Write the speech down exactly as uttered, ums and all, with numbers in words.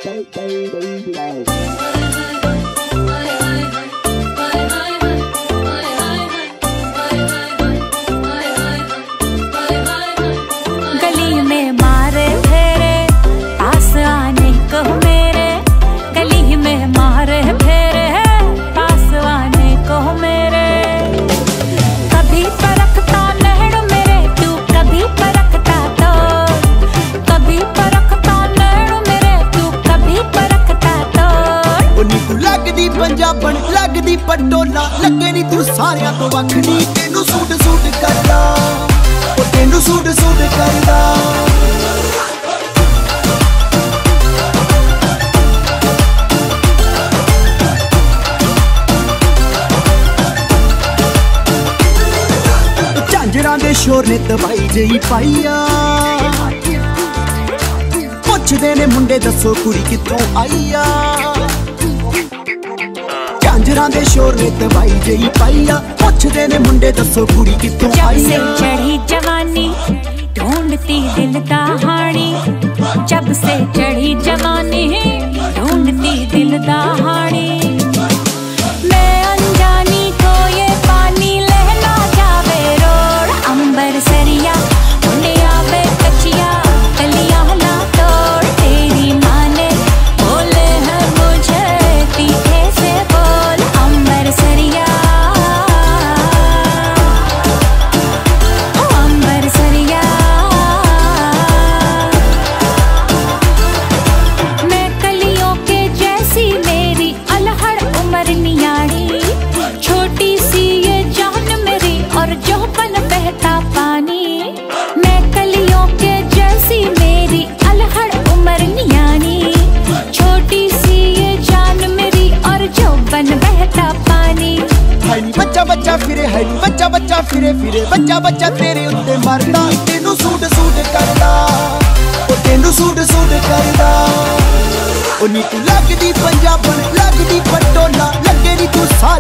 गली में मारे फेरे पास आने को मेरे, गली में मारे फेरे पास आने को मेरे। कभी परखता नैण मेरे तू, कभी परखता तो, कभी परखता नैण मेरे तू, कभी परखता तो। उन्नी तू लगदी पंजाबन लगदी पटोला, लगे नी तू सारियां तो वखनी, तेनू सूट सूट करदा, ओ तेनू सूट सूट करदा। झांजरां दे शोर ने दवाई जही पाईया, पुछदे ने मुंडे दसो कुड़ी कित्थों आईया। झांजरां दे शोर ने दवाई जही पाईया, पुछदे ने मुंडे दसो कुड़ी कित्थों आईया। जब से चढ़ी जवानी ढूंढती दिल दा हानी, जब से चढ़ी जवानी ढूंढती दिल दा हानी। मैं अनजानी को ये पानी लहला जावे रोड, अंबर सरिया उन्हें आवे कचिया कलिया ला तोड़। तेरी माँ ने बोले है मुझे तीखे से बोल, अंबर सरिया अंबर सरिया। मैं कलियों के जैसी मेरी अलहड़ उम्र नियाड़ी, छोटी सी ये जान मेरी और जौहपन बहता पानी। मैं कलियों के जैसी मेरी अलहड़ उम्र नियाड़ी, छोटी सी ये जान मेरी और जौहपन बहता पानी। है नी बच्चा बच्चा फिरे, है नी बच्चा बच्चा फिरे फिरे, बच्चा बच्चा तेरे उत्ते मरदा, तेनू सूट सूट करदा, ओ तेनू सूट सूट करदा। उन्नी तू लगदी पंजाबन लगदी पटोला, लगे नी तू